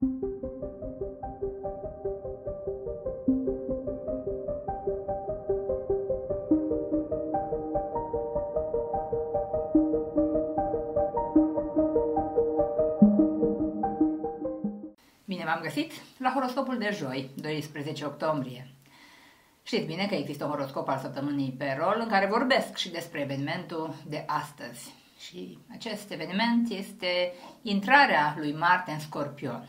Bine v-am găsit la horoscopul de joi, 12 octombrie. Știți bine că există un horoscop al săptămânii pe rol în care vorbesc și despre evenimentul de astăzi. Și acest eveniment este intrarea lui Marte în Scorpion.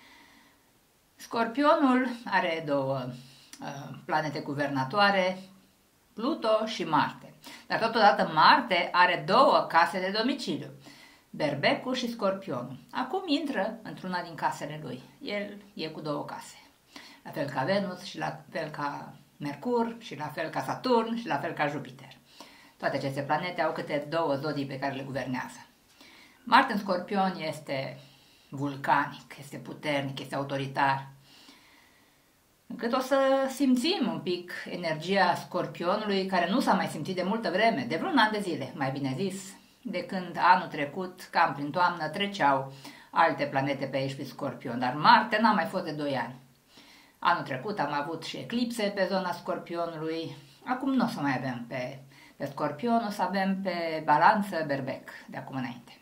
Scorpionul are două planete guvernatoare, Pluto și Marte. Dar totodată Marte are două case de domiciliu, Berbecul și Scorpionul. Acum intră într-una din casele lui. El e cu două case. La fel ca Venus și la fel ca Mercur și la fel ca Saturn și la fel ca Jupiter. Toate aceste planete au câte două zodii pe care le guvernează. Marte în Scorpion este vulcanic, este puternic, este autoritar. Încât o să simțim un pic energia Scorpionului, care nu s-a mai simțit de multă vreme, de vreun an de zile, mai bine zis, de când anul trecut, cam prin toamnă, treceau alte planete pe aici pe Scorpion, dar Marte n-a mai fost de 2 ani. Anul trecut am avut și eclipse pe zona Scorpionului, acum nu o să mai avem pe Scorpion, o să avem pe Balanță, Berbec, de acum înainte.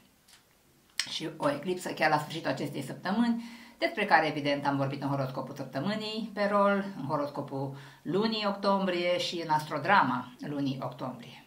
Și o eclipsă chiar la sfârșitul acestei săptămâni, despre care evident am vorbit în horoscopul săptămânii pe rol, în horoscopul lunii octombrie și în astrodrama lunii octombrie.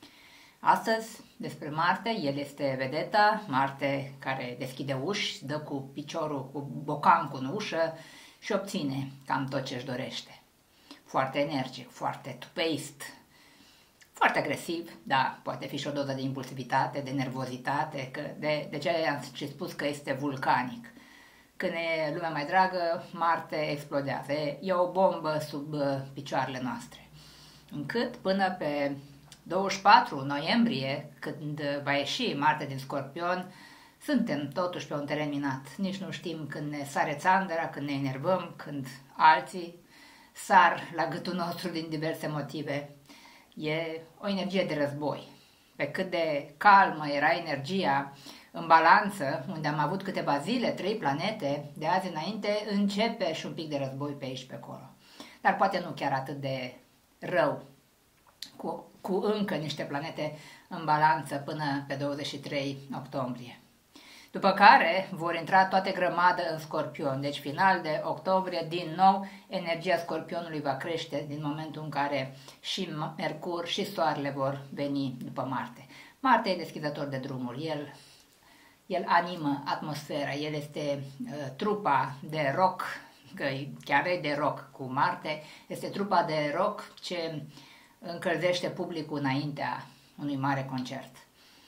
Astăzi, despre Marte, el este vedeta, Marte care deschide uși, dă cu piciorul, cu bocancul în ușă și obține cam tot ce își dorește. Foarte energic, foarte tupeist, foarte agresiv, da, poate fi și o doză de impulsivitate, de nervozitate, că de ce am și spus că este vulcanic. Când e lumea mai dragă, Marte explodează, e o bombă sub picioarele noastre. Încât până pe 24 noiembrie, când va ieși Marte din Scorpion, suntem totuși pe un teren minat. Nici nu știm când ne sare țandăra, când ne enervăm, când alții sar la gâtul nostru din diverse motive. E o energie de război. Pe cât de calmă era energia în Balanță, unde am avut câteva zile, 3 planete, de azi înainte începe și un pic de război pe aici pe acolo. Dar poate nu chiar atât de rău, cu încă niște planete în Balanță până pe 23 octombrie. După care vor intra toate grămadă în Scorpion, deci final de octombrie, din nou, energia Scorpionului va crește din momentul în care și Mercur și Soarele vor veni după Marte. Marte e deschizător de drumuri, el animă atmosfera, el este trupa de rock, că chiar e de rock cu Marte, este trupa de rock ce încălzește publicul înaintea unui mare concert.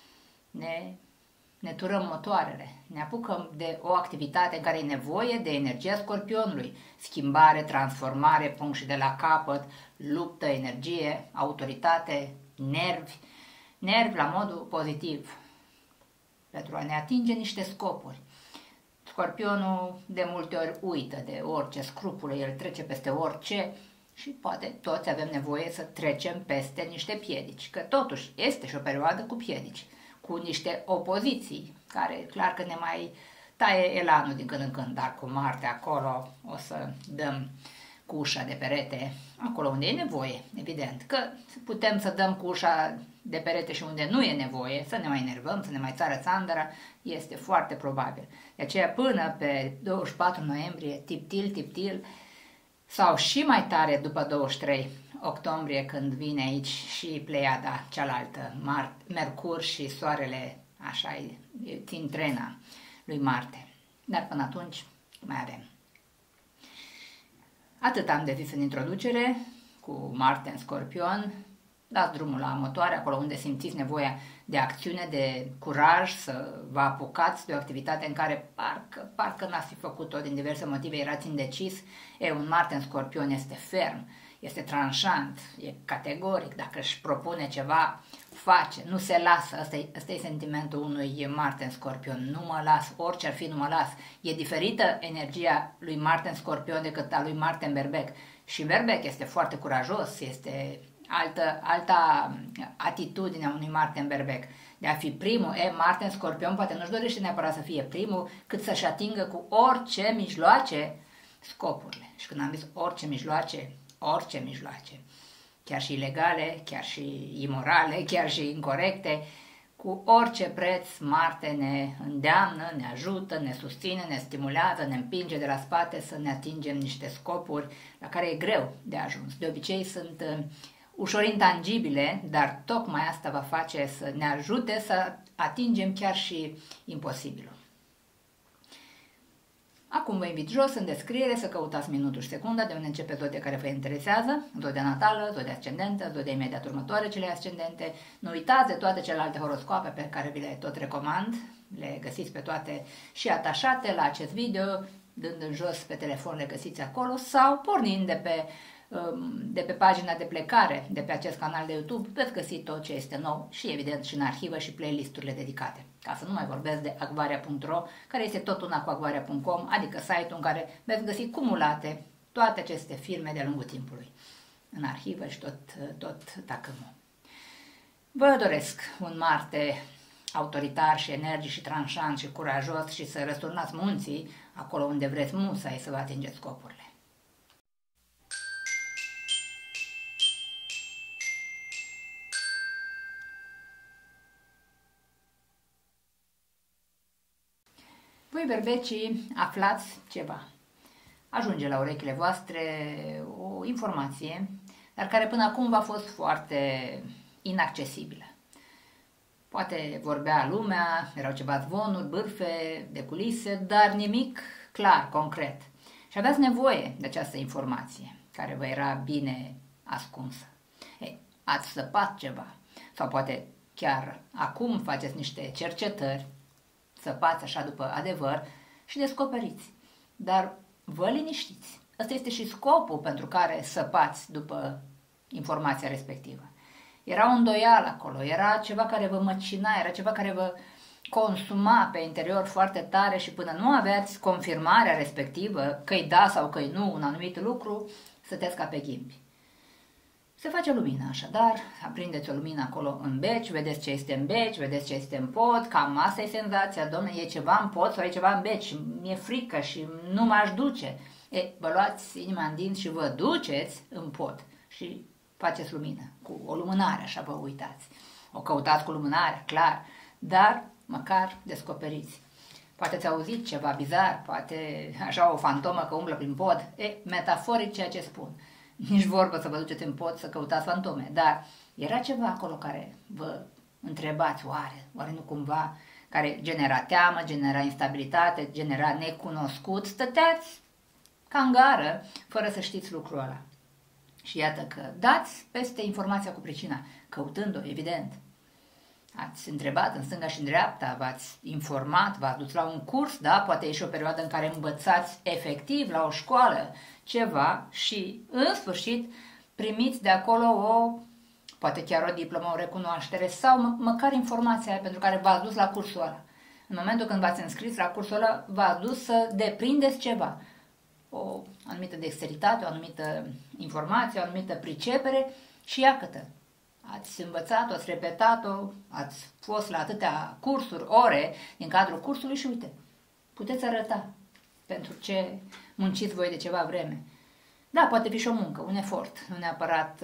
Ne turăm motoarele, ne apucăm de o activitate în care e nevoie de energia Scorpionului, schimbare, transformare, punct și de la capăt, luptă, energie, autoritate, nervi la modul pozitiv, pentru a ne atinge niște scopuri. Scorpionul de multe ori uită de orice scrupule, el trece peste orice și poate toți avem nevoie să trecem peste niște piedici, că totuși este și o perioadă cu piedici, cu niște opoziții, care clar că ne mai taie elanul din când în când, dar cu Marte acolo o să dăm cu ușa de perete, acolo unde e nevoie, evident, că putem să dăm cu ușa de perete și unde nu e nevoie, să ne mai enervăm, să ne mai țară țandăra, este foarte probabil. De aceea până pe 24 noiembrie, tiptil, sau și mai tare după 23 octombrie, când vine aici și Pleiada cealaltă, Mercur și Soarele, așa țin trena lui Marte. Dar până atunci mai avem. Atât am de zis în introducere, cu Marte în Scorpion. Dați drumul la motoare, acolo unde simțiți nevoia de acțiune, de curaj, să vă apucați de o activitate în care parcă n-ați fi făcut-o din diverse motive, erați indecis. Un Marte în Scorpion este ferm, este tranșant, e categoric, dacă își propune ceva, face, nu se lasă. Asta e sentimentul unui Marte în Scorpion, nu mă las, orice ar fi, nu mă las. E diferită energia lui Marte în Scorpion decât a lui Marte în Berbec. Și Berbec este foarte curajos, este alta atitudine a unui Marte în Berbec. de a fi primul. Marte în Scorpion poate nu-și dorește neapărat să fie primul, cât să-și atingă cu orice mijloace scopurile. Și când am zis orice mijloace, chiar și ilegale, chiar și imorale, chiar și incorrecte, cu orice preț Marte ne îndeamnă, ne ajută, ne susține, ne stimulează, ne împinge de la spate să ne atingem niște scopuri la care e greu de ajuns. De obicei sunt ușor intangibile, dar tocmai asta va face să ne ajute să atingem chiar și imposibilul. Acum vă invit jos în descriere să căutați minutul și secunda de unde începe zodia care vă interesează, zodia natală, zodia ascendentă, zodia imediat următoare celei ascendente. Nu uitați de toate celelalte horoscoape pe care vi le tot recomand, le găsiți pe toate și atașate la acest video, dând în jos pe telefon le găsiți acolo sau pornind de pe pagina de plecare de pe acest canal de YouTube, veți găsi tot ce este nou și evident și în arhivă și playlisturile dedicate. Ca să nu mai vorbesc de acvaria.ro, care este tot una cu acvaria.com, adică site-ul în care veți găsi cumulate toate aceste filme de-a lungul timpului, în arhivă și tot tacâmul. Vă doresc un Marte autoritar și energic și tranșant și curajos și să răsturnați munții acolo unde vreți musai să vă atingeți scopurile. Voi, berbecii, aflați ceva. Ajunge la urechile voastre o informație, dar care până acum v-a fost foarte inaccesibilă. Poate vorbea lumea, erau ceva zvonuri, bârfe, de culise, dar nimic clar, concret. Și aveați nevoie de această informație, care vă era bine ascunsă. Ați săpat ceva, sau poate chiar acum faceți niște cercetări, săpați așa după adevăr și descoperiți. Dar vă liniștiți. Ăsta este și scopul pentru care săpați după informația respectivă. Era o îndoială acolo, era ceva care vă măcina, era ceva care vă consuma pe interior foarte tare și până nu aveați confirmarea respectivă, că-i da sau că-i nu un anumit lucru, stăteați ca pe ghimbi. Se face lumină, așadar, aprindeți o lumină acolo în beci, vedeți ce este în beci, vedeți ce este în pod, cam asta e senzația, domnule, e ceva în pod sau e ceva în beci, mi-e frică și nu m-aș duce. Vă luați inima în dinți și vă duceți în pod și faceți lumină, cu o lumânare, așa vă uitați. O căutați cu lumânarea, clar, dar măcar descoperiți. Poate ați auzit ceva bizar, poate așa o fantomă că umblă prin pod, metaforic ceea ce spun. Nici vorbă să vă duceți în pod să căutați fantome, dar era ceva acolo care vă întrebați, oare nu cumva, care genera teamă, genera instabilitate, genera necunoscut, stăteați ca în gară, fără să știți lucrul ăla. Și iată că dați peste informația cu pricina, căutând-o, evident. Ați întrebat în stânga și în dreapta, v-ați informat, v-ați dus la un curs, da? Poate e și o perioadă în care învățați efectiv la o școală ceva și, în sfârșit, primiți de acolo poate chiar o diplomă, o recunoaștere sau măcar informația aia pentru care v-ați dus la cursul ăla. În momentul când v-ați înscris la cursul ăla, v-ați dus să deprindeți ceva. O anumită dexteritate, o anumită informație, o anumită pricepere și iată. Ați învățat-o, ați repetat-o, ați fost la atâtea cursuri, ore din cadrul cursului și uite, puteți arăta pentru ce munciți voi de ceva vreme. Da, poate fi și o muncă, un efort, nu neapărat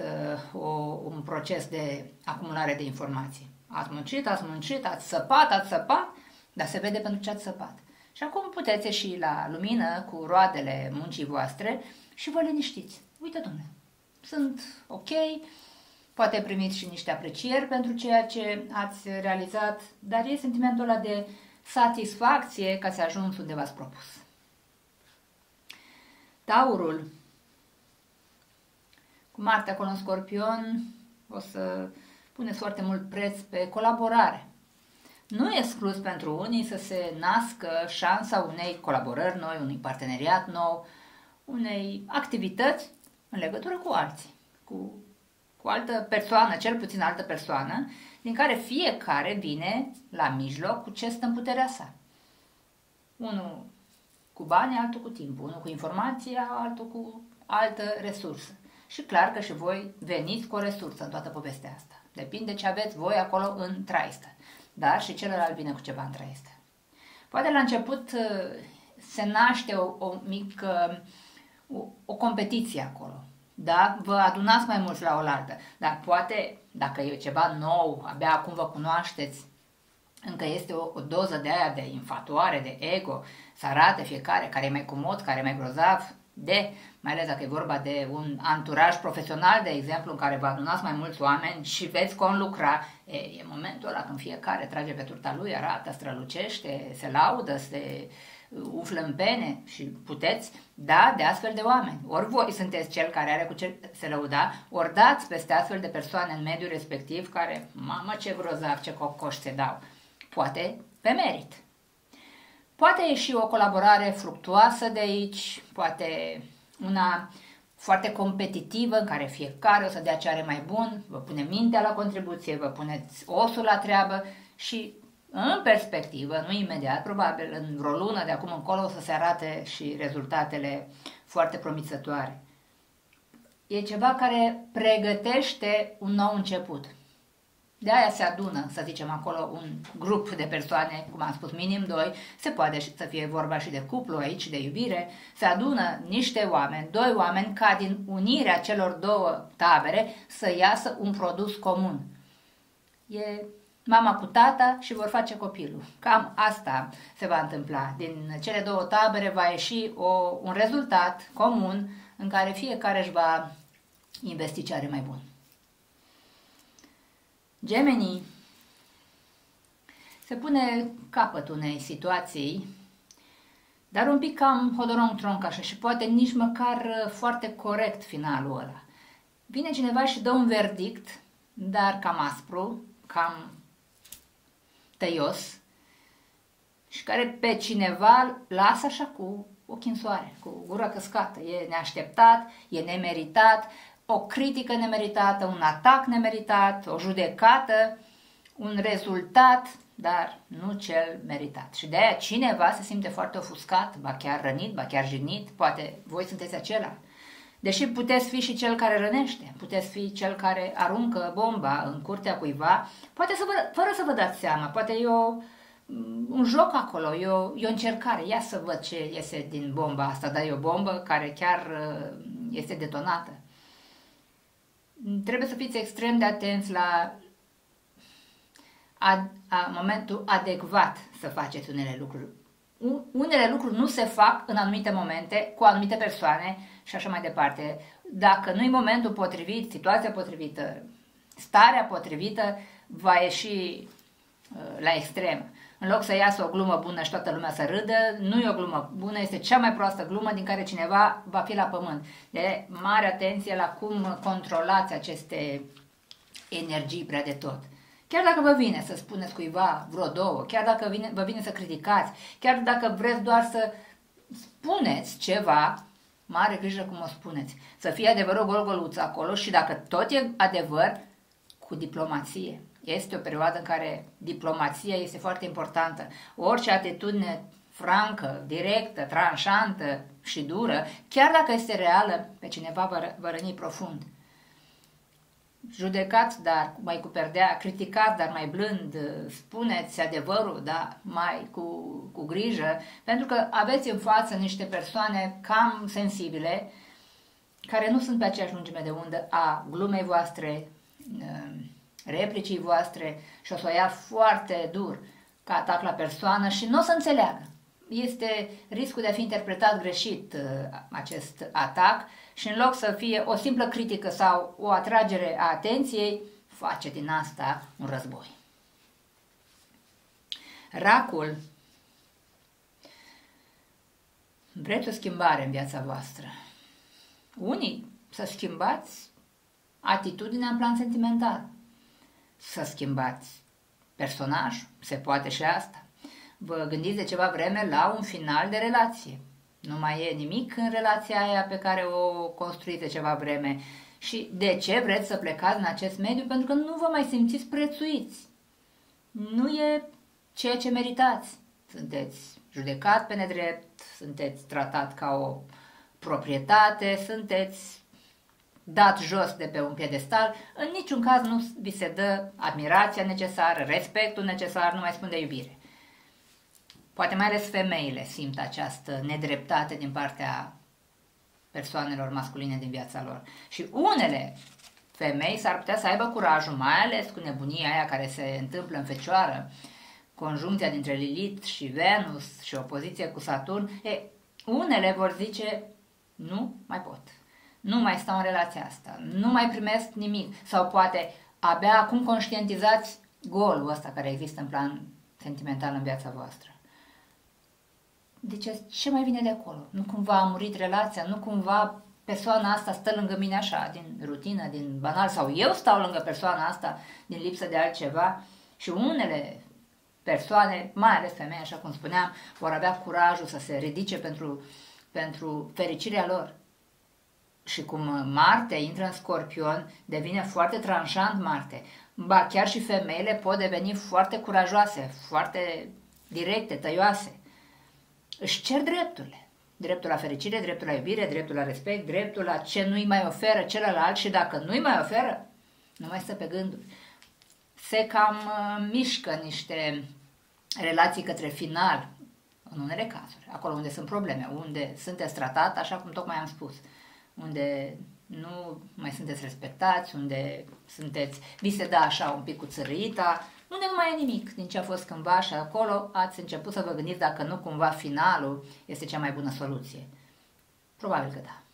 un proces de acumulare de informații. Ați muncit, ați săpat, dar se vede pentru ce ați săpat. Și acum puteți ieși la lumină cu roadele muncii voastre și vă liniștiți. Uite, dom'le, sunt ok, poate primiți și niște aprecieri pentru ceea ce ați realizat, dar e sentimentul ăla de satisfacție că ați ajuns unde v-ați propus. Taurul, cu Marte acolo în Scorpion, o să puneți foarte mult preț pe colaborare. Nu e exclus pentru unii să se nască șansa unei colaborări noi, unui parteneriat nou, unei activități în legătură cu alții, cu altă persoană, cel puțin altă persoană, din care fiecare vine la mijloc cu ce stă în puterea sa. Unul cu bani, altul cu timp, unul cu informația, altul cu altă resursă. Și clar că și voi veniți cu o resursă în toată povestea asta. Depinde ce aveți voi acolo în traistă. dar și celălalt vine cu ceva în trăiște. Poate la început se naște o mică o competiție acolo. Da? Vă adunați mai mulți la oaltă, dar poate, dacă e ceva nou, abia acum vă cunoașteți, încă este o doză de aia de infatuare, de ego, să arate fiecare care e mai comod, care e mai grozav, mai ales dacă e vorba de un anturaj profesional, de exemplu, în care vă adunați mai mulți oameni și veți conlucra, e momentul ăla când fiecare trage pe turta lui, arată, strălucește, se laudă, se uflă în pene și puteți da de astfel de oameni. Ori voi sunteți cel care are cu ce se lăuda, ori dați peste astfel de persoane în mediul respectiv care, mamă ce grozav, ce cocoș se dau. Poate pe merit. Poate ieși o colaborare fructuoasă de aici, poate una foarte competitivă în care fiecare o să dea ce are mai bun, vă pune mintea la contribuție, vă puneți osul la treabă și în perspectivă, nu imediat, probabil în vreo lună de acum încolo o să se arate și rezultatele foarte promițătoare. E ceva care pregătește un nou început. De aia se adună, să zicem, acolo un grup de persoane, cum am spus, minim 2, se poate să fie vorba și de cuplu aici, de iubire, se adună niște oameni, 2 oameni, ca din unirea celor 2 tabere să iasă un produs comun. E mama cu tata și vor face copilul. Cam asta se va întâmpla. Din cele 2 tabere va ieși un rezultat comun în care fiecare își va investi ce are mai bun. Gemenii, se pune capăt unei situații, dar un pic cam hodorong-tronc așa și poate nici măcar foarte corect finalul ăla. Vine cineva și dă un verdict, dar cam aspru, cam tăios și care pe cineva lasă așa cu ochii în soare, cu gura căscată. E neașteptat, e nemeritat, o critică nemeritată, un atac nemeritat, o judecată, un rezultat, dar nu cel meritat. Și de aia cineva se simte foarte ofuscat, ba chiar rănit, ba chiar jignit, poate voi sunteți acela. Deși puteți fi și cel care rănește, puteți fi cel care aruncă bomba în curtea cuiva, poate fără să vă dați seama, poate e un joc acolo, e o încercare. Ia să văd ce iese din bomba asta, dar e o bombă care chiar este detonată. Trebuie să fiți extrem de atenți la momentul adecvat să faceți unele lucruri. Unele lucruri nu se fac în anumite momente, cu anumite persoane și așa mai departe. Dacă nu e momentul potrivit, situația potrivită, starea potrivită, va ieși la extrem. În loc să iasă o glumă bună și toată lumea să râdă, nu e o glumă bună, este cea mai proastă glumă din care cineva va fi la pământ. De mare atenție la cum controlați aceste energii prea de tot. Chiar dacă vă vine să spuneți cuiva vreo 2, chiar dacă vă vine să criticați, chiar dacă vreți doar să spuneți ceva, mare grijă cum o spuneți. Să fie adevărul gol-goluț acolo și dacă tot e adevăr, cu diplomație. Este o perioadă în care diplomația este foarte importantă. Orice atitudine francă, directă, tranșantă și dură, chiar dacă este reală, pe cineva va răni profund. Judecați, dar mai cu perdea, criticați, dar mai blând, spuneți adevărul, dar mai cu grijă, pentru că aveți în față niște persoane cam sensibile, care nu sunt pe aceeași lungime de undă a glumei voastre, replicii voastre și o să o ia foarte dur ca atac la persoană și nu o să înțeleagă. Este riscul de a fi interpretat greșit acest atac și în loc să fie o simplă critică sau o atragere a atenției, face din asta un război. Racul. Vreți o schimbare în viața voastră. Unii să schimbați atitudinea în plan sentimental. Să schimbați personajul, se poate și asta. Vă gândiți de ceva vreme la un final de relație. Nu mai e nimic în relația aia pe care o construiți de ceva vreme. Și de ce vreți să plecați în acest mediu? Pentru că nu vă mai simțiți prețuiți. Nu e ceea ce meritați. Sunteți judecat pe nedrept, sunteți tratat ca o proprietate, sunteți dat jos de pe un piedestal, în niciun caz nu vi se dă admirația necesară, respectul necesar, nu mai spun de iubire. Poate mai ales femeile simt această nedreptate din partea persoanelor masculine din viața lor. Și unele femei s-ar putea să aibă curajul, mai ales cu nebunia aia care se întâmplă în Fecioară, conjuncția dintre Lilith și Venus și opoziție cu Saturn, unele vor zice, nu mai pot, nu mai stau în relația asta, nu mai primesc nimic, sau poate abia acum conștientizați golul ăsta care există în plan sentimental în viața voastră. Deci ce mai vine de acolo? Nu cumva a murit relația? Nu cumva persoana asta stă lângă mine așa, din rutină, din banal? Sau eu stau lângă persoana asta din lipsă de altceva? Și unele persoane, mai ales femei, așa cum spuneam, vor avea curajul să se ridice pentru fericirea lor. Și cum Marte intră în Scorpion, devine foarte tranșant Marte. Ba chiar și femeile pot deveni foarte curajoase, foarte directe, tăioase. Își cer drepturile. Dreptul la fericire, dreptul la iubire, dreptul la respect, dreptul la ce nu-i mai oferă celălalt și dacă nu-i mai oferă, nu mai stă pe gânduri. Se cam mișcă niște relații către final, în unele cazuri, acolo unde sunt probleme, unde sunteți tratat, așa cum tocmai am spus, unde nu mai sunteți respectați, unde vi se dă așa un pic cu țărâita, unde nu mai e nimic din ce a fost cândva și acolo ați început să vă gândiți dacă nu cumva finalul este cea mai bună soluție. Probabil că da.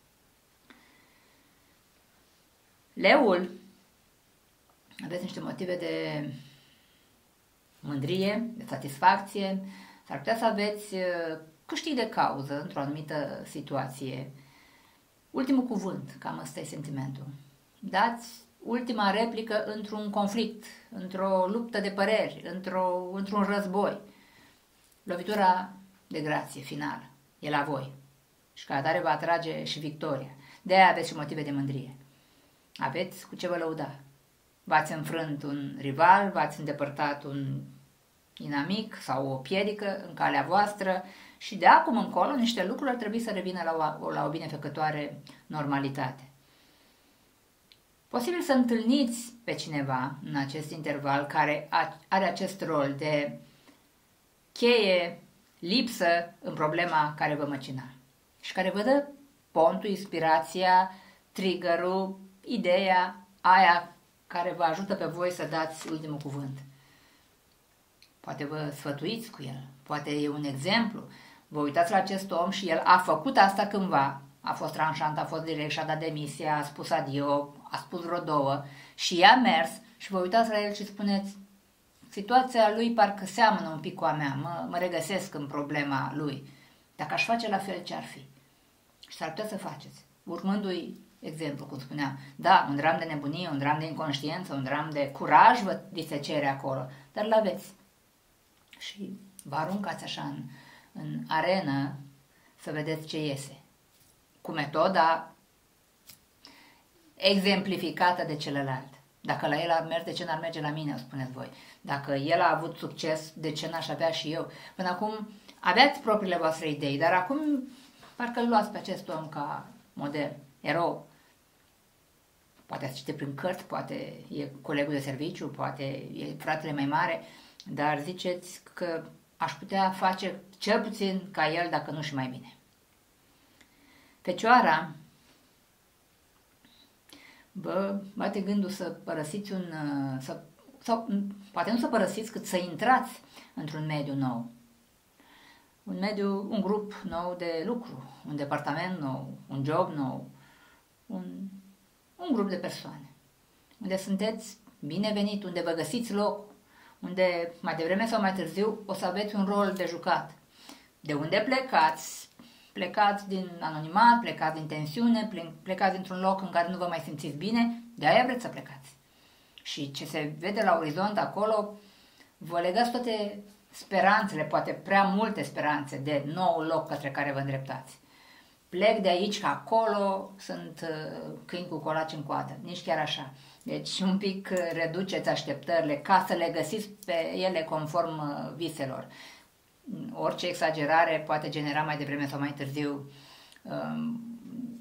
Leul, aveți niște motive de mândrie, de satisfacție, s-ar putea să aveți câștig de cauză într-o anumită situație. Ultimul cuvânt, cam ăsta e sentimentul. Dați ultima replică într-un conflict, într-o luptă de păreri, într-un război. Lovitura de grație finală e la voi și ca atare va atrage și victoria. De-aia aveți și motive de mândrie. Aveți cu ce vă lăuda. V-ați înfrânt un rival, v-ați îndepărtat un inamic sau o piedică în calea voastră și de acum încolo niște lucruri ar trebui să revină la o binefăcătoare normalitate. Posibil să întâlniți pe cineva în acest interval care are acest rol de cheie lipsă în problema care vă măcina și care vă dă pontul, inspirația, triggerul, ideea aia care vă ajută pe voi să dați ultimul cuvânt. Poate vă sfătuiți cu el, poate e un exemplu. Vă uitați la acest om și el a făcut asta cândva, a fost tranșant, a fost direct, și-a dat demisia, a spus adio, a spus vreo două și i-a mers și vă uitați la el și spuneți, situația lui parcă seamănă un pic cu a mea, mă regăsesc în problema lui. Dacă aș face la fel, ce-ar fi? Și s-ar putea să faceți, urmându-i exemplu, cum spuneam. Da, un dram de nebunie, un dram de inconștiență, un dram de curaj vi se cere acolo, dar l-aveți. Și vă aruncați așa în arenă să vedeți ce iese. Cu metoda exemplificată de celălalt. Dacă la el ar merge, de ce n-ar merge la mine, o spuneți voi. Dacă el a avut succes, de ce n-aș avea și eu? Până acum aveați propriile voastre idei, dar acum parcă îl luați pe acest om ca model, erou. Poate ați citit prin cărți, poate e colegul de serviciu, poate e fratele mai mare, dar ziceți că aș putea face cel puțin ca el, dacă nu și mai bine. Fecioara, vă bate gândul să părăsiți sau poate nu să părăsiți, cât să intrați într-un mediu nou. Un grup nou de lucru, un departament nou, un job nou, un grup de persoane, unde sunteți binevenit, unde vă găsiți loc, unde mai devreme sau mai târziu o să aveți un rol de jucat. De unde plecați? Plecați din anonimat, plecați din tensiune, plecați dintr-un loc în care nu vă mai simțiți bine, de aia vreți să plecați. Și ce se vede la orizont acolo, vă legați toate speranțele, poate prea multe speranțe de noul loc către care vă îndreptați. Plec de aici, că acolo sunt câini cu colaci în coadă, nici chiar așa. Deci un pic reduceți așteptările ca să le găsiți pe ele conform viselor. Orice exagerare poate genera mai devreme sau mai târziu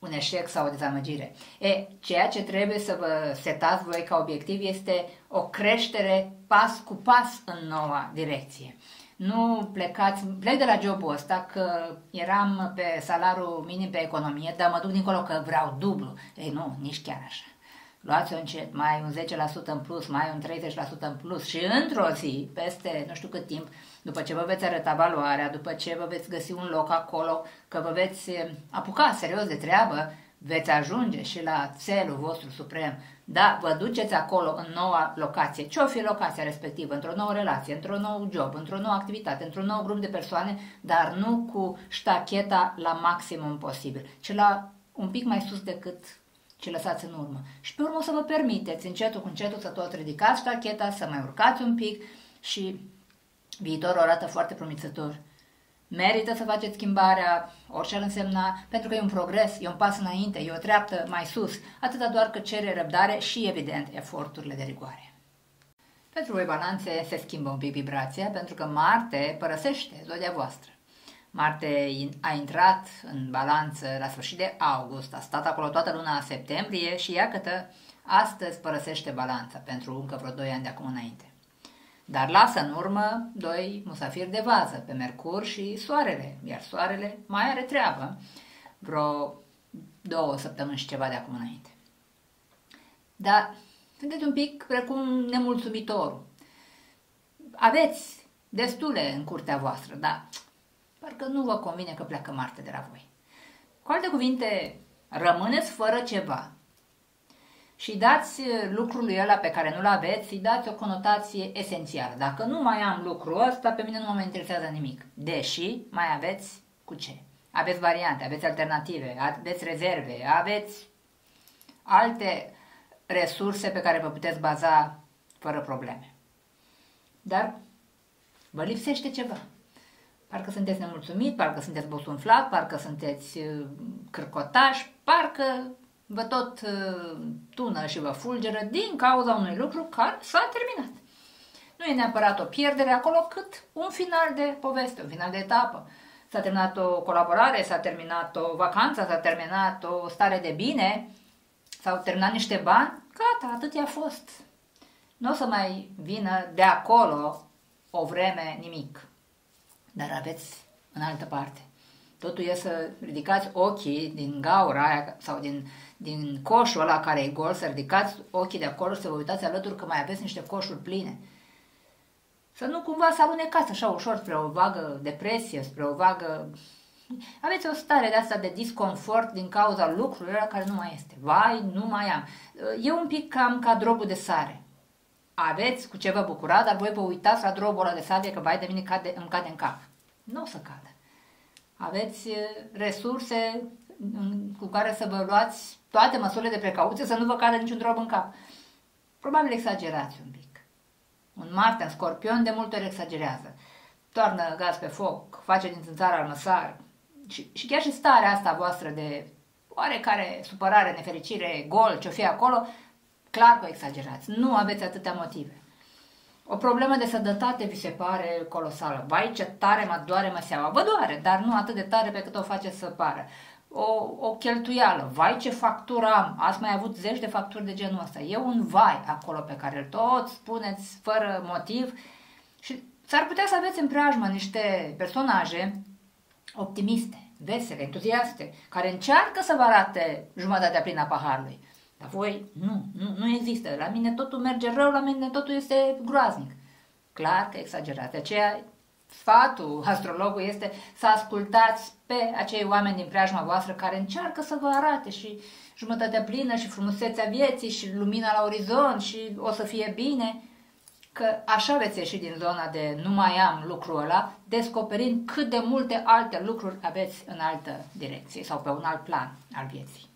un eșec sau o dezamăgire. Ceea ce trebuie să vă setați voi ca obiectiv este o creștere pas cu pas în noua direcție. Nu plec de la jobul ăsta că eram pe salariul minim pe economie, dar mă duc dincolo că vreau dublu. Nu, nici chiar așa. Luați-o încet, mai un 10% în plus, mai un 30% în plus și într-o zi, peste nu știu cât timp, după ce vă veți arăta valoarea, după ce vă veți găsi un loc acolo, că vă veți apuca serios de treabă, veți ajunge și la țelul vostru suprem. Da, vă duceți acolo în noua locație. Ce-o fi locația respectivă? Într-o nouă relație, într-un nou job, într-o nouă activitate, într-un nou grup de persoane, dar nu cu ștacheta la maximum posibil, ci la un pic mai sus decât ce lăsați în urmă. Și pe urmă o să vă permiteți încetul cu încetul să tot ridicați ștacheta, să mai urcați un pic și viitorul arată foarte promițător. Merită să faceți schimbarea, orice ar însemna, pentru că e un progres, e un pas înainte, e o treaptă mai sus, atâta doar că cere răbdare și, evident, eforturile de rigoare. Pentru voi, Balanțe, se schimbă un pic vibrația, pentru că Marte părăsește zodia voastră. Marte a intrat în Balanță la sfârșit de august, a stat acolo toată luna septembrie și iată, astăzi părăsește Balanța pentru încă vreo 2 ani de acum înainte. Dar lasă în urmă 2 musafiri de vază, pe Mercur și Soarele, iar Soarele mai are treabă vreo 2 săptămâni și ceva de acum înainte. Dar sunteți un pic precum nemulțumitorul. Aveți destule în curtea voastră, dar parcă nu vă convine că pleacă Marte de la voi. Cu alte cuvinte, rămâneți fără ceva și dați lucrului ăla pe care nu-l aveți, îi dați o conotație esențială. Dacă nu mai am lucrul ăsta, pe mine nu mă interesează nimic. Deși mai aveți cu ce. Aveți variante, aveți alternative, aveți rezerve, aveți alte resurse pe care vă puteți baza fără probleme. Dar vă lipsește ceva. Parcă sunteți nemulțumit, parcă sunteți bosunflat, parcă sunteți cârcotași, parcă vă tot tună și vă fulgeră din cauza unui lucru care s-a terminat. Nu e neapărat o pierdere acolo, cât un final de poveste, un final de etapă. S-a terminat o colaborare, s-a terminat o vacanță, s-a terminat o stare de bine, s-au terminat niște bani, gata, atât i-a fost. Nu o să mai vină de acolo o vreme nimic. Dar aveți în altă parte. Totul e să ridicați ochii din gaura aia sau din coșul ăla care e gol, să ridicați ochii de acolo și să vă uitați alături că mai aveți niște coșuri pline. Să nu cumva să alunecați așa ușor spre o vagă depresie, spre o vagă... Aveți o stare de asta de disconfort din cauza lucrurilor care nu mai este. Vai, nu mai am. E un pic cam ca drobul de sare. Aveți cu ce vă bucura, dar voi vă uitați la drobul ăla de sare că vai de mine îmi cade în cap. Nu o să cadă. Aveți resurse cu care să vă luați toate măsurile de precauție să nu vă cadă niciun drob în cap. Probabil exagerați un pic. Un Marte în Scorpion de multe ori exagerează. Toarnă gaz pe foc, face din țânțar armăsar și chiar și starea asta voastră de oarecare supărare, nefericire, gol, ce-o fi acolo, clar că exagerați. Nu aveți atâtea motive. O problemă de sănătate vi se pare colosală. Vai, ce tare mă doare măseaua. Vă doare, dar nu atât de tare pe cât o faceți să pară. O cheltuială. Vai, ce factură am. Ați mai avut 10 de facturi de genul ăsta. E un vai acolo pe care îl tot spuneți fără motiv și s-ar putea să aveți în preajmă niște personaje optimiste, vesele, entuziaste, care încearcă să vă arate jumătatea plină a paharului. Dar voi, nu există. La mine totul merge rău, la mine totul este groaznic. Clar că exagerați. De aceea, sfatul astrologului este să ascultați pe acei oameni din preajma voastră care încearcă să vă arate și jumătatea plină și frumusețea vieții și lumina la orizont și o să fie bine, că așa veți ieși din zona de nu mai am lucrul ăla, descoperind cât de multe alte lucruri aveți în altă direcție sau pe un alt plan al vieții.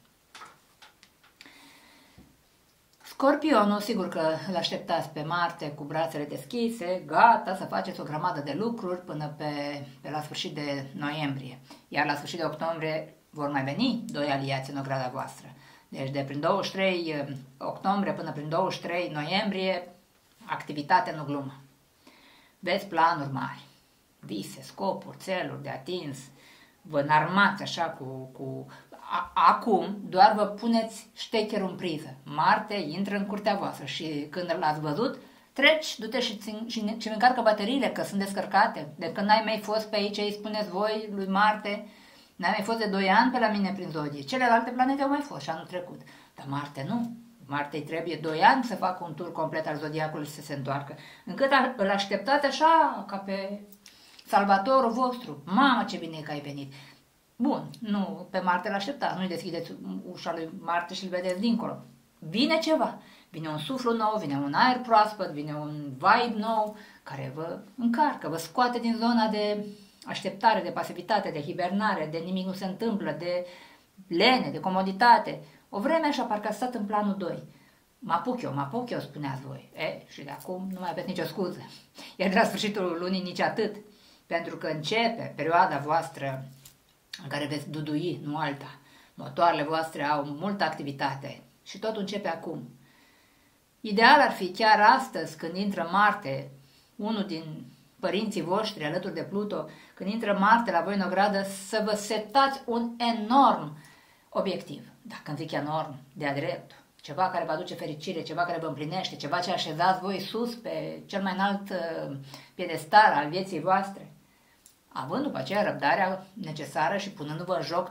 Scorpionul, sigur că îl așteptați pe Marte cu brațele deschise, gata să faceți o grămadă de lucruri până pe la sfârșit de noiembrie. Iar la sfârșit de octombrie vor mai veni 2 aliați în ograda voastră. Deci de prin 23 octombrie până prin 23 noiembrie, activitate nu glumă. Veți planuri mari, vise, scopuri, țeluri de atins, vă înarmați așa cu Acum doar vă puneți ștecherul în priză. Marte intră în curtea voastră și când l-ați văzut, treci, du-te și încarcă bateriile, că sunt descărcate. De când n-ai mai fost pe aici, îi spuneți voi lui Marte, n-ai mai fost de 2 ani pe la mine prin zodie. Celelalte planete au mai fost și anul trecut. Dar Marte nu. Marte îi trebuie 2 ani să facă un tur complet al zodiacului și să se întoarcă. Încât îl așteptați așa, ca pe salvatorul vostru. Mamă, ce bine că ai venit! Bun, nu, pe Marte l-așteptați, nu-i deschideți ușa lui Marte și îl vedeți dincolo. Vine ceva, vine un suflu nou, vine un aer proaspăt, vine un vibe nou, care vă încarcă, vă scoate din zona de așteptare, de pasivitate, de hibernare, de nimic nu se întâmplă, de lene, de comoditate. O vreme așa, parcă a stat în planul 2. Mă apuc eu, spuneați voi. Și de acum nu mai aveți nicio scuză. Iar de la sfârșitul lunii nici atât, pentru că începe perioada voastră în care veți dudui, nu alta. Motoarele voastre au multă activitate și totul începe acum. Ideal ar fi chiar astăzi, când intră Marte, unul din părinții voștri alături de Pluto, când intră Marte la voi în ogradă, să vă setați un enorm obiectiv. Dacă îmi zic enorm, de-a dreptul. Ceva care vă aduce fericire, ceva care vă împlinește, ceva ce așezați voi sus pe cel mai înalt piedestal al vieții voastre. Având după aceea răbdarea necesară și punându-vă în joc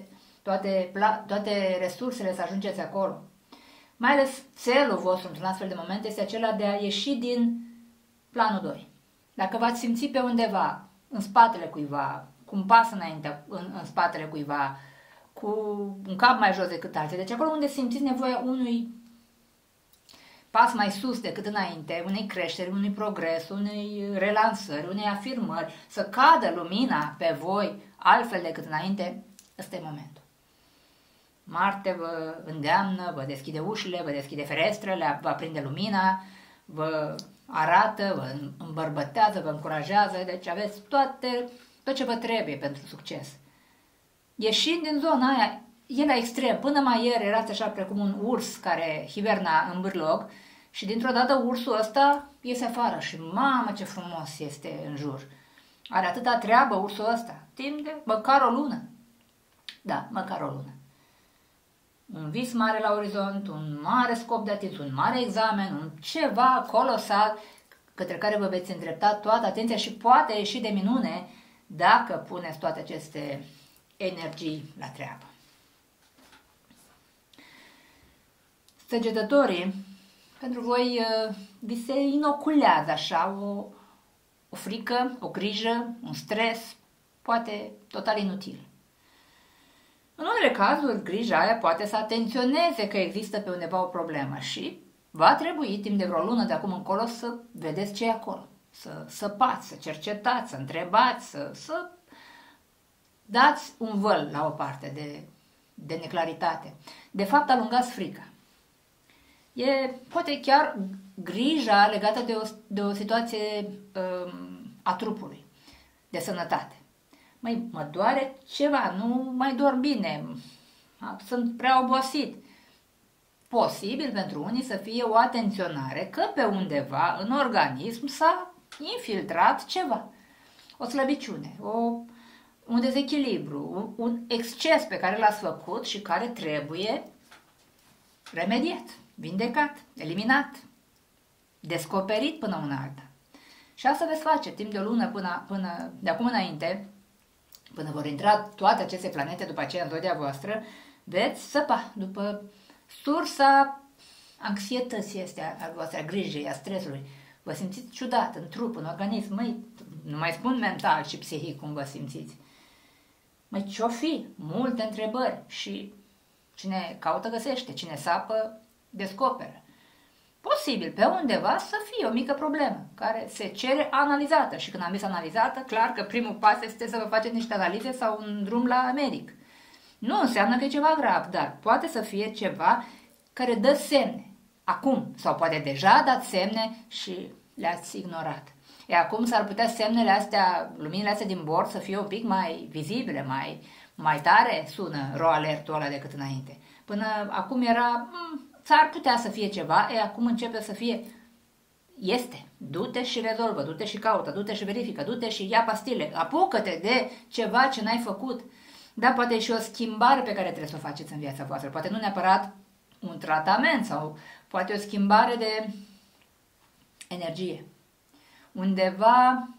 toate resursele să ajungeți acolo. Mai ales țelul vostru într-un astfel de moment este acela de a ieși din planul 2. Dacă v-ați simți pe undeva, în spatele cuiva, cu un pas înainte în spatele cuiva, cu un cap mai jos decât alții, deci acolo unde simțiți nevoia unui pas mai sus decât înainte, unei creșteri, unui progres, unei relansări, unei afirmări, să cadă lumina pe voi altfel decât înainte, ăsta e momentul. Marte vă îndeamnă, vă deschide ușile, vă deschide ferestrele, vă aprinde lumina, vă arată, vă îmbărbătează, vă încurajează, deci aveți tot ce vă trebuie pentru succes. Ieșind din zona aia, e la extrem. Până mai ieri erați așa precum un urs care hiberna în bârlog și dintr-o dată ursul ăsta iese afară și mamă ce frumos este în jur. Are atâta treabă ursul ăsta, timp de măcar o lună. Da, măcar o lună. Un vis mare la orizont, un mare scop de atins, un mare examen, un ceva colosal către care vă veți îndrepta toată atenția și poate ieși de minune dacă puneți toate aceste energii la treabă. Săgetătorii, pentru voi vi se inoculează așa o frică, o grijă, un stres, poate total inutil. În unele cazuri, grija aia poate să atenționeze că există pe undeva o problemă și va trebui timp de vreo lună de acum încolo să vedeți ce e acolo. Să săpați, să cercetați, să întrebați, să dați un văl la o parte de neclaritate. De fapt, alungați frica. E poate chiar grija legată de o situație a trupului, de sănătate. Măi, mă doare ceva, nu mai dorm bine, sunt prea obosit. Posibil pentru unii să fie o atenționare că pe undeva în organism s-a infiltrat ceva. O slăbiciune, un dezechilibru, un exces pe care l-ați făcut și care trebuie remediat, vindecat, eliminat, descoperit până una alta. Și asta veți face timp de o lună până de acum înainte, până vor intra toate aceste planete după aceea în zodia voastră, veți săpa după sursa anxietății astea a voastră, a grijei, a stresului. Vă simțiți ciudat în trup, în organism, măi, nu mai spun mental și psihic cum vă simțiți. Măi, ce-o fi? Multe întrebări și cine caută găsește, cine sapă descoperă. Posibil pe undeva să fie o mică problemă care se cere analizată și când am zis analizată, clar că primul pas este să vă faceți niște analize sau un drum la medic. Nu înseamnă că e ceva grav, dar poate să fie ceva care dă semne acum sau poate deja dați semne și le-ați ignorat. E acum s-ar putea semnele astea, luminile astea din bord să fie un pic mai vizibile, mai tare sună ro-alertul ăla decât înainte. Până acum era, s-ar putea să fie ceva, acum începe să fie, este, du-te și rezolvă, du-te și caută, du-te și verifică, du-te și ia pastile, apucă-te de ceva ce n-ai făcut. Da, poate e și o schimbare pe care trebuie să o faceți în viața voastră. Poate nu neapărat un tratament sau poate o schimbare de energie. Undeva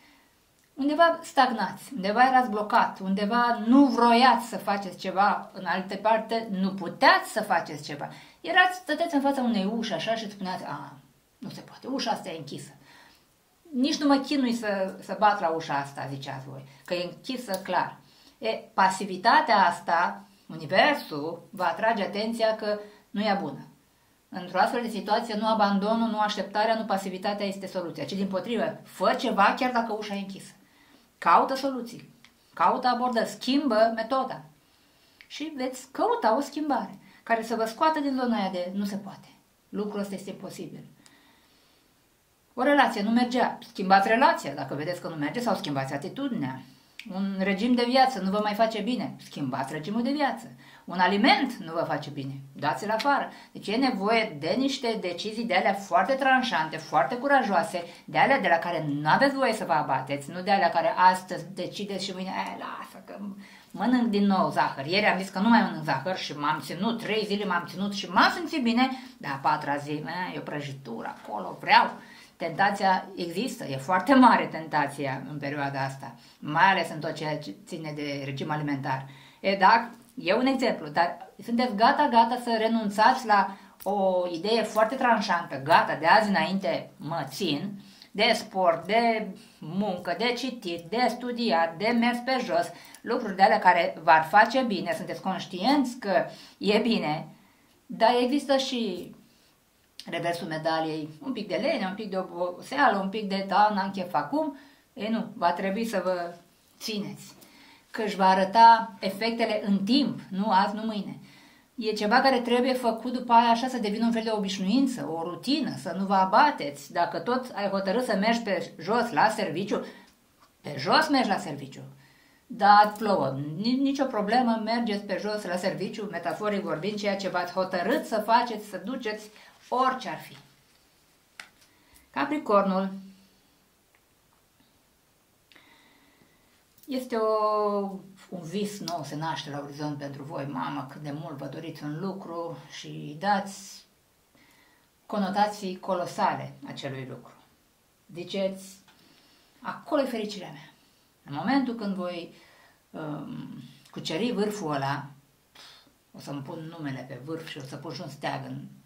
stagnați, undeva erați blocat, undeva nu vroiați să faceți ceva, în alte parte nu puteați să faceți ceva. Stăteți în fața unei uși așa și spuneați, nu se poate, ușa asta e închisă. Nici nu mă chinui să bat la ușa asta, ziceați voi, că e închisă clar. Pasivitatea asta, universul, va atrage atenția că nu e bună. Într-o astfel de situație, nu abandonul, nu așteptarea, nu pasivitatea este soluția, ci dimpotrivă, fă ceva chiar dacă ușa e închisă. Caută soluții, caută abordări, schimbă metoda și veți căuta o schimbare care să vă scoată din zona aia de nu se poate. Lucrul ăsta este imposibil. O relație nu mergea, schimbați relația dacă vedeți că nu merge sau schimbați atitudinea. Un regim de viață nu vă mai face bine, schimbați regimul de viață. Un aliment nu vă face bine, dați-l afară. Deci e nevoie de niște decizii de alea foarte tranșante, foarte curajoase, de alea de la care nu aveți voie să vă abateți, nu de alea care astăzi decideți și mâine, lasă că mănânc din nou zahăr. Ieri am zis că nu mai mănânc zahăr și m-am ținut, 3 zile m-am ținut și m-am simțit bine, dar a 4-a zi, e o prăjitură acolo, vreau. Tentația există, e foarte mare tentația în perioada asta, mai ales în tot ceea ce ține de regim alimentar. E un exemplu, dar sunteți gata să renunțați la o idee foarte tranșantă, gata, de azi înainte mă țin, de sport, de muncă, de citit, de studiat, de mers pe jos, lucruri de alea care v-ar face bine, sunteți conștienți că e bine, dar există și reversul medaliei, un pic de lene, un pic de oboseală, un pic de n-am chef acum, nu, va trebui să vă țineți, că își va arăta efectele în timp, nu azi, nu mâine. E ceva care trebuie făcut după aia așa să devină un fel de obișnuință, o rutină, să nu vă abateți. Dacă tot ai hotărât să mergi pe jos la serviciu, pe jos mergi la serviciu. Dar plouă, nicio problemă, mergeți pe jos la serviciu, metaforic vorbind, ceea ce v-ați hotărât să faceți, să duceți, orice ar fi. Capricornul este un vis nou, se naște la orizont pentru voi. Mamă, cât de mult vă doriți un lucru și dați conotații colosale acelui lucru. Ziceți, acolo e fericirea mea. În momentul când voi cuceri vârful ăla, o să-mi pun numele pe vârf și o să pun și un steag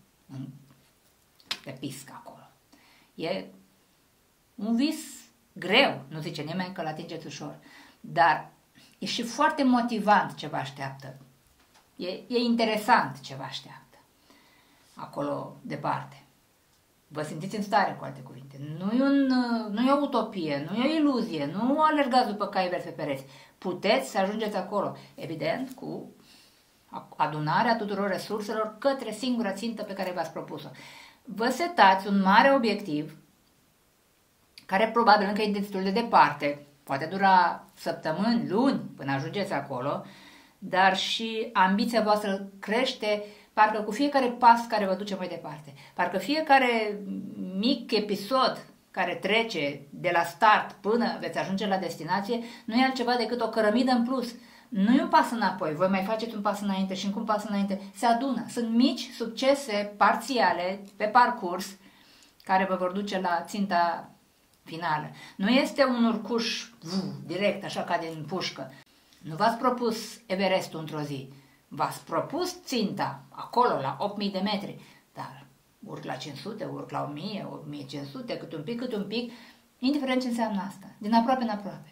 pe piscă acolo. E un vis greu, nu zice nimeni că l-atingeți ușor, dar e și foarte motivant ce vă așteaptă. E interesant ce vă așteaptă acolo departe. Vă simțiți în stare, cu alte cuvinte. Nu e o utopie, nu e o iluzie, nu alergați după cai verzi pe pereți. Puteți să ajungeți acolo, evident, cu adunarea tuturor resurselor către singura țintă pe care v-ați propus-o. Vă setați un mare obiectiv, care probabil încă e destul de departe, poate dura săptămâni, luni până ajungeți acolo, dar și ambiția voastră crește parcă cu fiecare pas care vă duce mai departe. Parcă fiecare mic episod care trece de la start până veți ajunge la destinație nu e altceva decât o cărămidă în plus. Nu e un pas înapoi, voi mai faceți un pas înainte și încă un pas înainte. Se adună. Sunt mici succese parțiale pe parcurs care vă vor duce la ținta finală. Nu este un urcuș direct, așa ca din pușcă. Nu v-ați propus Everestul într-o zi. V-ați propus ținta, acolo, la 8000 de metri. Dar urc la 500, urc la 1000, 1500, cât un pic, indiferent ce înseamnă asta. Din aproape în aproape.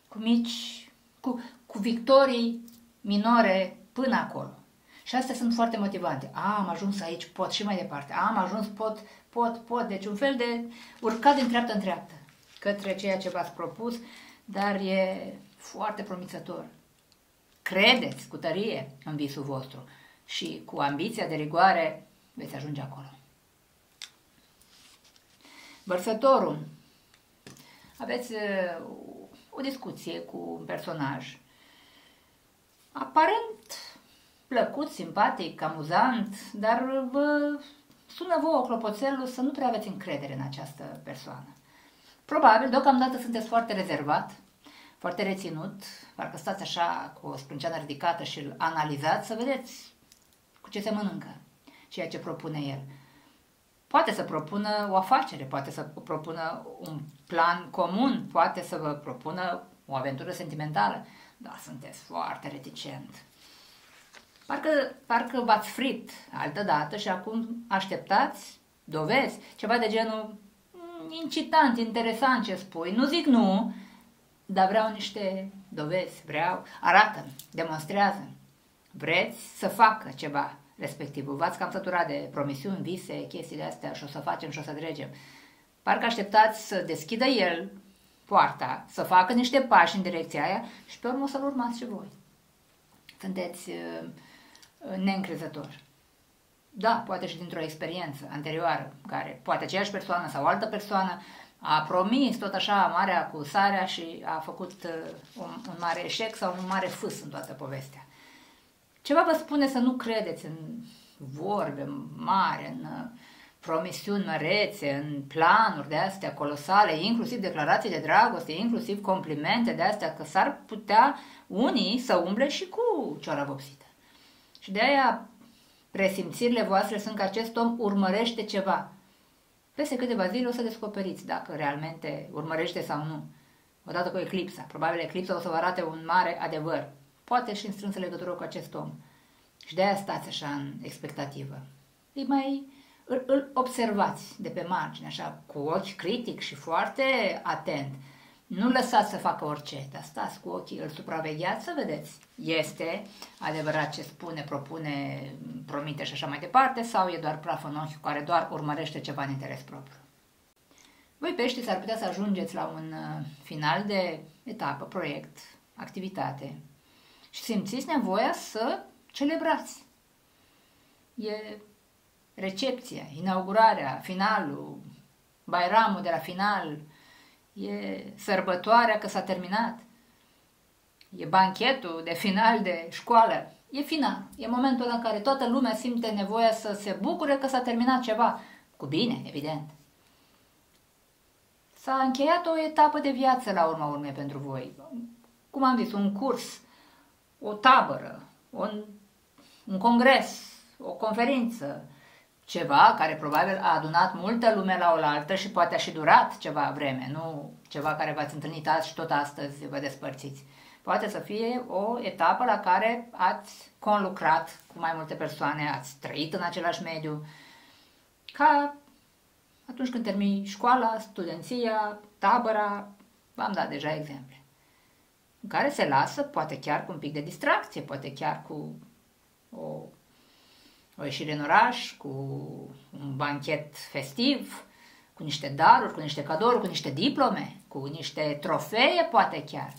Cu victorii minore până acolo. Și astea sunt foarte motivante. Am ajuns aici, pot și mai departe. Am ajuns, pot. Deci un fel de urcat din treaptă în treaptă către ceea ce v-ați propus, dar e foarte promițător. Credeți cu tărie în visul vostru și cu ambiția de rigoare veți ajunge acolo. Vărsătorul. Aveți o discuție cu un personaj aparent plăcut, simpatic, amuzant, dar vă sună vouă clopoțelul să nu prea aveți încredere în această persoană. Probabil, deocamdată sunteți foarte rezervat, foarte reținut, parcă stați așa cu o sprânceană ridicată și îl analizați să vedeți cu ce se mănâncă, ceea ce propune el. Poate să propună o afacere, poate să propună un plan comun, poate să vă propună o aventură sentimentală, dar sunteți foarte reticent. Parcă v-ați fript altădată și acum așteptați dovezi, ceva de genul incitant, interesant ce spui, nu zic nu, dar vreau niște dovezi, arată, demonstrează, vreți să facă ceva respectivul, v-ați cam săturat de promisiuni, vise, chestii de astea și o să facem și o să dregem. Parcă așteptați să deschidă el poarta, să facă niște pași în direcția aia și pe urmă o să-l urmați și voi. Sunteți neîncrezători. Da, poate și dintr-o experiență anterioară, care poate aceeași persoană sau altă persoană a promis tot așa marea cu sarea și a făcut un mare eșec sau un mare fâs în toată povestea. Ceva vă spune să nu credeți în vorbe mari, în promisiuni mărețe, în planuri de astea colosale, inclusiv declarații de dragoste, inclusiv complimente de astea, că s-ar putea unii să umble și cu cioara vopsită. Și de aia presimțirile voastre sunt că acest om urmărește ceva. Peste câteva zile o să descoperiți dacă realmente urmărește sau nu. Odată cu eclipsa. Probabil eclipsa o să vă arate un mare adevăr. Poate și în strânsă legătură cu acest om. Și de aia stați așa în expectativă. Îl observați de pe margine, așa, cu ochi critic și foarte atent. Nu lăsați să facă orice, dar stați cu ochii, îl supravegheați să vedeți. Este adevărat ce spune, propune, promite și așa mai departe, sau e doar praf în ochi care doar urmărește ceva în interes propriu. Voi pești s-ar putea să ajungeți la un final de etapă, proiect, activitate și simțiți nevoia să celebrați. E recepția, inaugurarea, finalul, bairamul de la final, e sărbătoarea că s-a terminat, e banchetul de final de școală, e final, e momentul ăla în care toată lumea simte nevoia să se bucure că s-a terminat ceva, cu bine, evident. S-a încheiat o etapă de viață la urma urmei pentru voi, cum am zis, un curs, o tabără, un congres, o conferință, ceva care probabil a adunat multă lume la oaltă și poate a și durat ceva vreme, nu ceva care v-ați întâlnit azi și tot astăzi vă despărțiți. Poate să fie o etapă la care ați conlucrat cu mai multe persoane, ați trăit în același mediu, ca atunci când termini școala, studenția, tabăra, v-am dat deja exemple, în care se lasă, poate chiar cu un pic de distracție, poate chiar cu o ieșire în oraș, cu un banchet festiv, cu niște daruri, cu niște cadouri, cu niște diplome, cu niște trofee, poate chiar.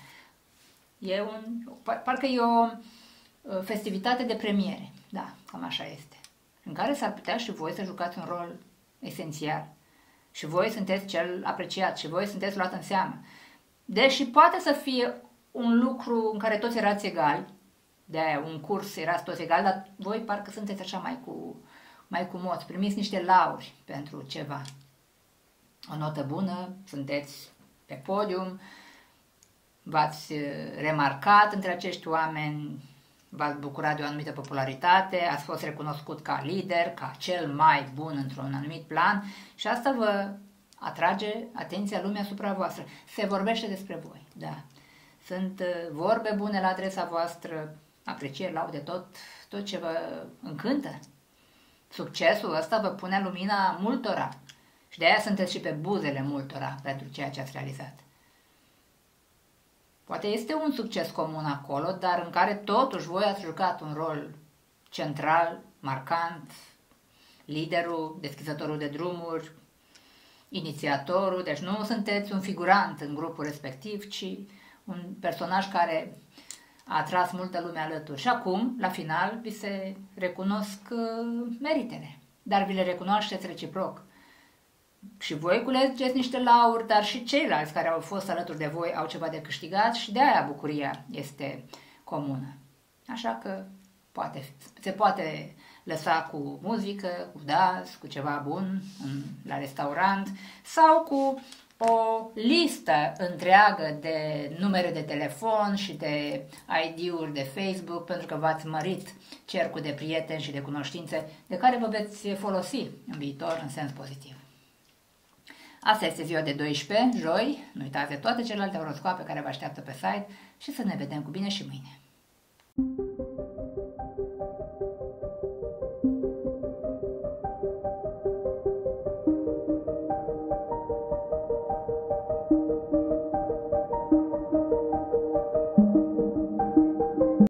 Parcă e o festivitate de premiere, da, cam așa este, în care s-ar putea și voi să jucați un rol esențial. Și voi sunteți cel apreciat și voi sunteți luat în seamă. Deși poate să fie un lucru în care toți erați egali, de-aia un curs erați toți egali, dar voi parcă sunteți așa mai cu moți, primiți niște lauri pentru ceva. O notă bună, sunteți pe podium, v-ați remarcat între acești oameni, v-ați bucurat de o anumită popularitate, ați fost recunoscut ca lider, ca cel mai bun într-un anumit plan și asta vă atrage atenția lumii asupra voastră. Se vorbește despre voi, da. Sunt vorbe bune la adresa voastră, aprecieri, laude, tot ce vă încântă. Succesul ăsta vă pune lumina multora și de aia sunteți și pe buzele multora pentru ceea ce ați realizat. Poate este un succes comun acolo, dar în care totuși voi ați jucat un rol central, marcant, liderul, deschizătorul de drumuri, inițiatorul, deci nu sunteți un figurant în grupul respectiv, ci un personaj care a atras multă lume alături. Și acum, la final, vi se recunosc meritele, dar vi le recunoașteți reciproc. Și voi culegeți niște lauri, dar și ceilalți care au fost alături de voi au ceva de câștigat și de aia bucuria este comună. Așa că se poate lăsa cu muzică, cu dans, cu ceva bun la restaurant sau cu o listă întreagă de numere de telefon și de ID-uri de Facebook, pentru că v-ați mărit cercul de prieteni și de cunoștințe de care vă veți folosi în viitor în sens pozitiv. Asta este ziua de 12, joi. Nu uitați de toate celelalte horoscoape care vă așteaptă pe site și să ne vedem cu bine și mâine.